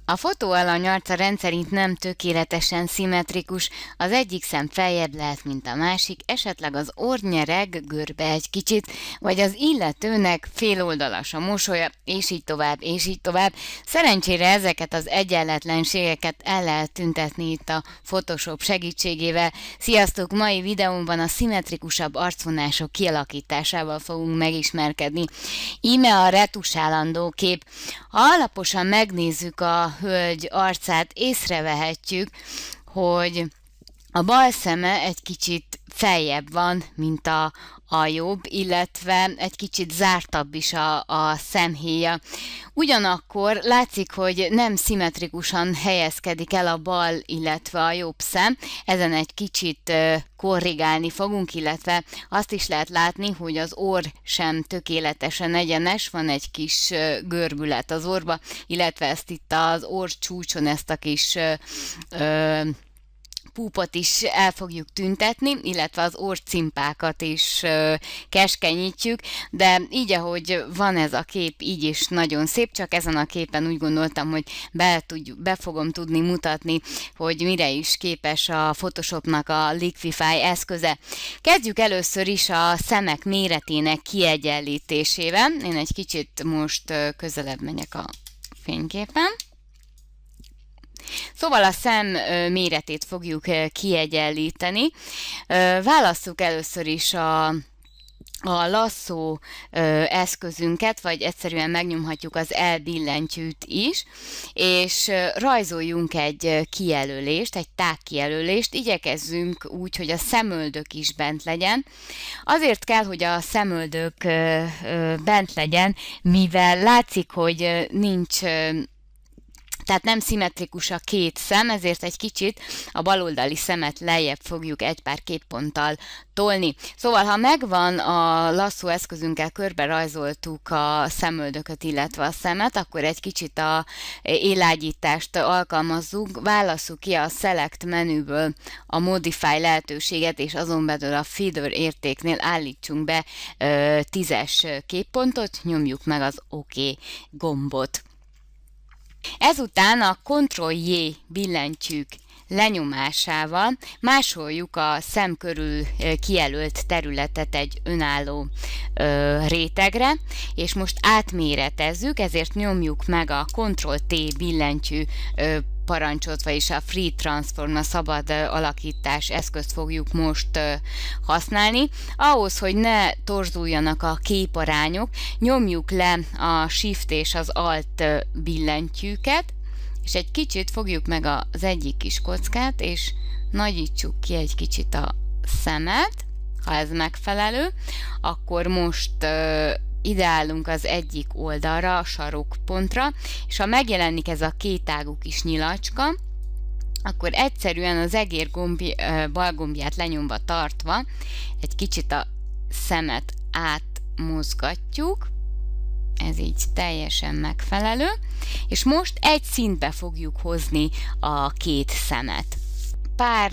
A fotóalany arca rendszerint nem tökéletesen szimmetrikus, az egyik szem feljebb lehet, mint a másik, esetleg az orr nyereg görbe egy kicsit, vagy az illetőnek féloldalas a mosolya, és így tovább, és így tovább. Szerencsére ezeket az egyenletlenségeket el lehet tüntetni itt a Photoshop segítségével. Sziasztok! Mai videómban a szimmetrikusabb arcvonások kialakításával fogunk megismerkedni. Íme a retusálandó kép. Ha alaposan megnézzük a hölgy arcát, észrevehetjük, hogy a bal szeme egy kicsit feljebb van, mint a jobb, illetve egy kicsit zártabb is a szemhéja. Ugyanakkor látszik, hogy nem szimmetrikusan helyezkedik el a bal, illetve a jobb szem. Ezen egy kicsit korrigálni fogunk, illetve azt is lehet látni, hogy az orr sem tökéletesen egyenes, van egy kis görbület az orrba, illetve ezt itt az orr csúcson, ezt a kis púpot is el fogjuk tüntetni, illetve az orrcimpákat is keskenyítjük, de így, ahogy van ez a kép, így is nagyon szép, csak ezen a képen úgy gondoltam, hogy be fogom tudni mutatni, hogy mire is képes a Photoshopnak a Liquify eszköze. Kezdjük először is a szemek méretének kiegyenlítésével. Én egy kicsit most közelebb megyek a fényképen. Szóval a szem méretét fogjuk kiegyenlíteni. Válasszuk először is a lasszó eszközünket, vagy egyszerűen megnyomhatjuk az L billentyűt is, és rajzoljunk egy kijelölést, egy tágkijelölést, igyekezzünk úgy, hogy a szemöldök is bent legyen. Azért kell, hogy a szemöldök bent legyen, mivel látszik, hogy nincs, tehát nem szimmetrikus a két szem, ezért egy kicsit a baloldali szemet lejjebb fogjuk egy pár képponttal tolni. Szóval, ha megvan a lasszó eszközünkkel, körbe rajzoltuk a szemöldököt, illetve a szemet, akkor egy kicsit a élágyítást alkalmazzuk, válasszuk ki a Select menüből a Modify lehetőséget, és azon belül a Feather értéknél állítsunk be 10-es képpontot, nyomjuk meg az OK gombot. Ezután a Ctrl-J billentyűk lenyomásával másoljuk a szem körül kijelölt területet egy önálló rétegre, és most átméretezzük, ezért nyomjuk meg a Ctrl-T billentyű parancsot, vagyis a Free Transform, a szabad alakítás eszközt fogjuk most használni. Ahhoz, hogy ne torzuljanak a képarányok, nyomjuk le a Shift és az Alt billentyűket, és egy kicsit fogjuk meg az egyik kis kockát, és nagyítsuk ki egy kicsit a szemet. Ha ez megfelelő, akkor most ideálunk az egyik oldalra, a sarokpontra, és ha megjelenik ez a kétágú kis nyilacska, akkor egyszerűen az egér bal gombját lenyomva tartva egy kicsit a szemet átmozgatjuk, ez így teljesen megfelelő, és most egy szintbe fogjuk hozni a két szemet. Pár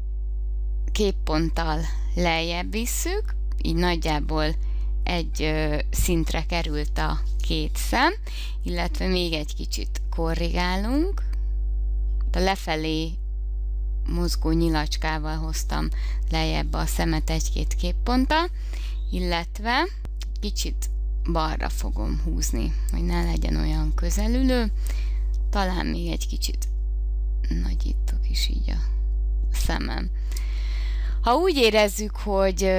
képponttal lejjebb visszük, így nagyjából egy szintre került a két szem, illetve még egy kicsit korrigálunk. A lefelé mozgó nyilacskával hoztam lejjebb a szemet egy-két képponttal, illetve kicsit balra fogom húzni, hogy ne legyen olyan közelülő. Talán még egy kicsit nagyítok is így a szemem. Ha úgy érezzük, hogy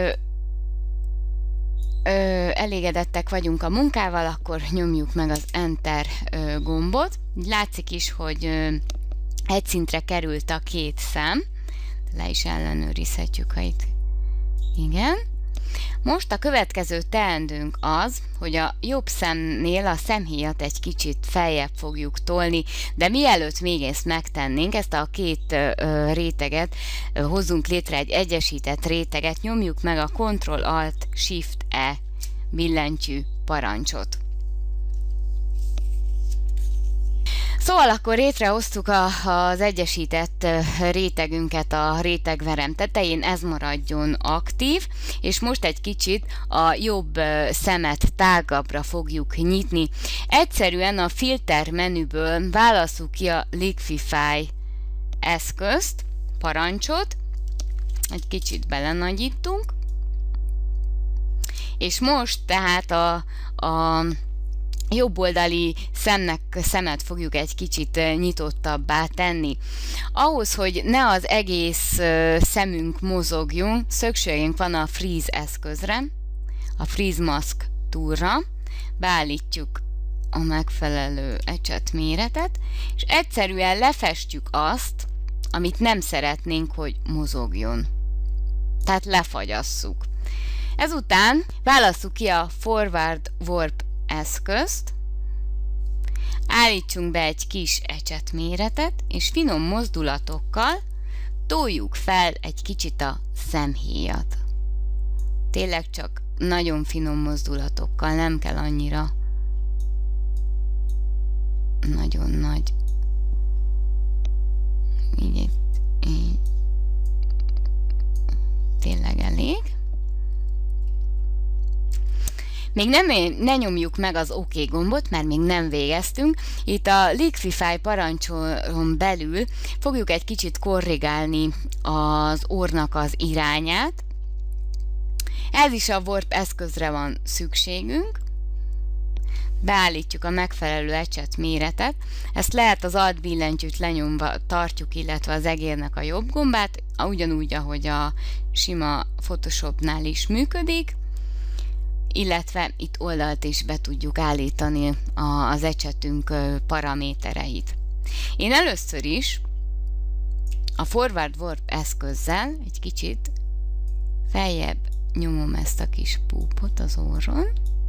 elégedettek vagyunk a munkával, akkor nyomjuk meg az Enter gombot. Látszik is, hogy egy szintre került a két szem. Le is ellenőrizhetjük, ha itt. Igen. Most a következő teendőnk az, hogy a jobb szemnél a szemhéjat egy kicsit feljebb fogjuk tolni, de mielőtt még ezt megtennénk, ezt a két réteget hozzunk létre, egy egyesített réteget, nyomjuk meg a Ctrl-Alt-Shift-E billentyű parancsot. Szóval akkor létrehoztuk az egyesített rétegünket a rétegverem tetején, ez maradjon aktív, és most egy kicsit a jobb szemet tágabbra fogjuk nyitni. Egyszerűen a filter menüből válasszuk ki a Liquify eszközt, parancsot, egy kicsit belenagyítunk, és most tehát a jobb oldali szemet fogjuk egy kicsit nyitottabbá tenni. Ahhoz, hogy ne az egész szemünk mozogjon, szükségünk van a Freeze eszközre, a Freeze Mask toolra, beállítjuk a megfelelő ecsetméretet, és egyszerűen lefestjük azt, amit nem szeretnénk, hogy mozogjon. Tehát lefagyasszuk. Ezután válasszuk ki a Forward Warp eszközt, állítsunk be egy kis ecsetméretet, és finom mozdulatokkal toljuk fel egy kicsit a szemhéjat. Tényleg csak nagyon finom mozdulatokkal, nem kell annyira nagyon nagy. Így. Tényleg elég. Még ne nyomjuk meg az OK gombot, mert még nem végeztünk. Itt a Liquify parancson belül fogjuk egy kicsit korrigálni az orrnak az irányát. Ez is a Warp eszközre van szükségünk. Beállítjuk a megfelelő ecset méretet. Ezt lehet az Alt billentyűt lenyomva tartjuk, illetve az egérnek a jobb gombát, ugyanúgy, ahogy a sima Photoshopnál is működik, illetve itt oldalt is be tudjuk állítani az ecsetünk paramétereit. Én először is a Forward Warp eszközzel egy kicsit feljebb nyomom ezt a kis púpot az orron,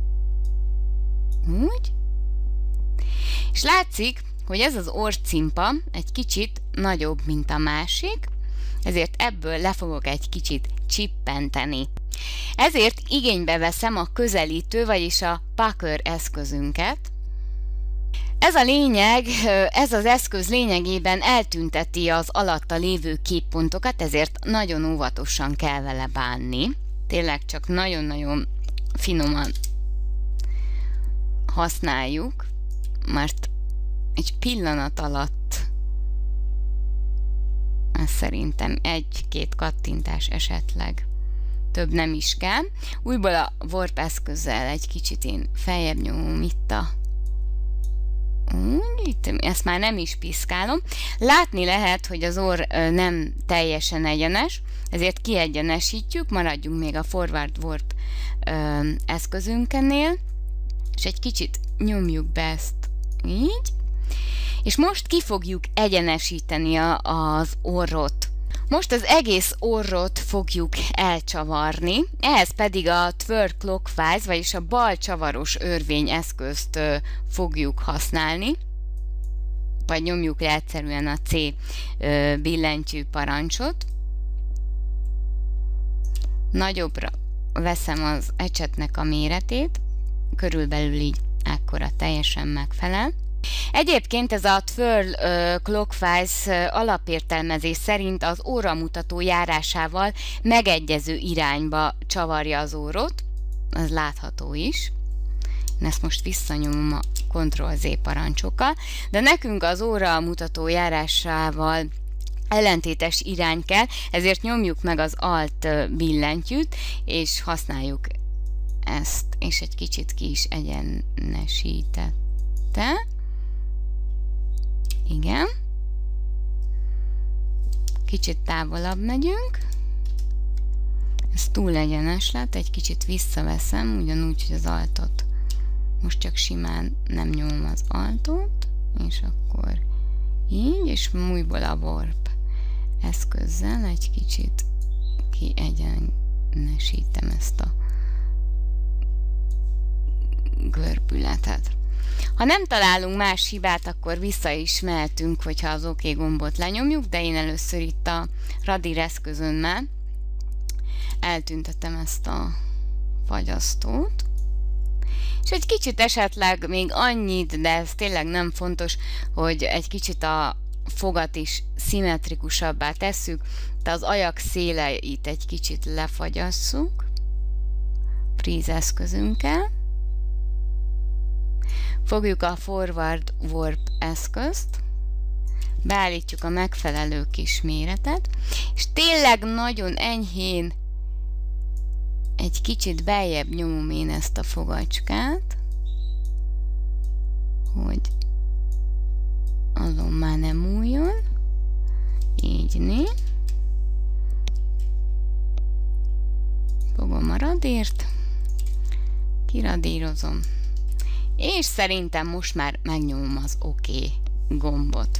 úgy, és látszik, hogy ez az orrcimpa egy kicsit nagyobb, mint a másik, ezért ebből le fogok egy kicsit csippenteni. Ezért igénybe veszem a közelítő, vagyis a Pucker eszközünket. Ez a lényeg, ez az eszköz lényegében eltünteti az alatta lévő képpontokat, ezért nagyon óvatosan kell vele bánni. Tényleg csak nagyon-nagyon finoman használjuk, mert egy pillanat alatt ez szerintem egy-két kattintás esetleg, több nem is kell. Újból a Warp eszközzel egy kicsit én feljebb nyomom itt itt, ezt már nem is piszkálom. Látni lehet, hogy az orr nem teljesen egyenes, ezért kiegyenesítjük, maradjunk még a Forward Warp eszközünknél, és egy kicsit nyomjuk be ezt így, és most ki fogjuk egyenesíteni az orrot. Most az egész orrot fogjuk elcsavarni, ehhez pedig a Twirl Clockwise, vagyis a bal csavaros örvény eszközt fogjuk használni, vagy nyomjuk le egyszerűen a C billentyű parancsot. Nagyobbra veszem az ecsetnek a méretét, körülbelül így ekkora teljesen megfelel. Egyébként ez a Twirl Clockwise alapértelmezés szerint az óramutató járásával megegyező irányba csavarja az orrot, ez látható is. Én ezt most visszanyomom a Ctrl-Z parancsokkal, de nekünk az óramutató járásával ellentétes irány kell, ezért nyomjuk meg az Alt billentyűt, és használjuk ezt, és egy kicsit ki is egyenesítette. Igen. Kicsit távolabb megyünk. Ez túl egyenes lett, egy kicsit visszaveszem, ugyanúgy, hogy az Altot. Most csak simán nem nyomom az Altot, és akkor így, és újból a Warp eszközzel egy kicsit kiegyenesítem ezt a görbületet. Ha nem találunk más hibát, akkor vissza is mehetünk, hogyha az OK gombot lenyomjuk, de én először itt a radír eszközömmel eltüntetem ezt a fagyasztót, És egy kicsit esetleg még annyit, de ez tényleg nem fontos, hogy egy kicsit a fogat is szimmetrikusabbá tesszük, de az ajak széleit egy kicsit lefagyasszuk fríz eszközünkkel. Fogjuk a Forward Warp eszközt, beállítjuk a megfelelő kis méretet, és tényleg nagyon enyhén egy kicsit beljebb nyomom én ezt a fogacskát, hogy azon már nem újjon. Így né. Fogom a radírt, kiradírozom, és szerintem most már megnyomom az OK gombot.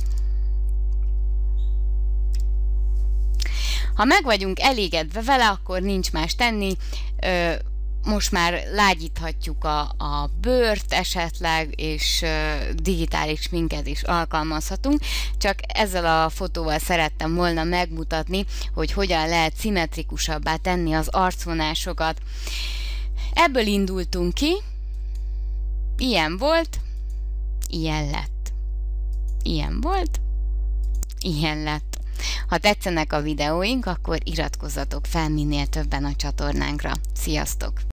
Ha meg vagyunk elégedve vele, akkor nincs más tenni. Most már lágyíthatjuk a bőrt esetleg, és digitális sminket is alkalmazhatunk. Csak ezzel a fotóval szerettem volna megmutatni, hogy hogyan lehet szimmetrikusabbá tenni az arcvonásokat. Ebből indultunk ki, ilyen volt, ilyen lett. Ilyen volt, ilyen lett. Ha tetszenek a videóink, akkor iratkozzatok fel minél többen a csatornánkra. Sziasztok!